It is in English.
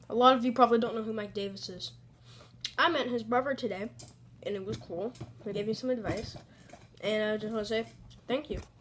A lot of you probably don't know who Mike Davis is. I met his brother today, and it was cool. He gave me some advice, and I just want to say thank you.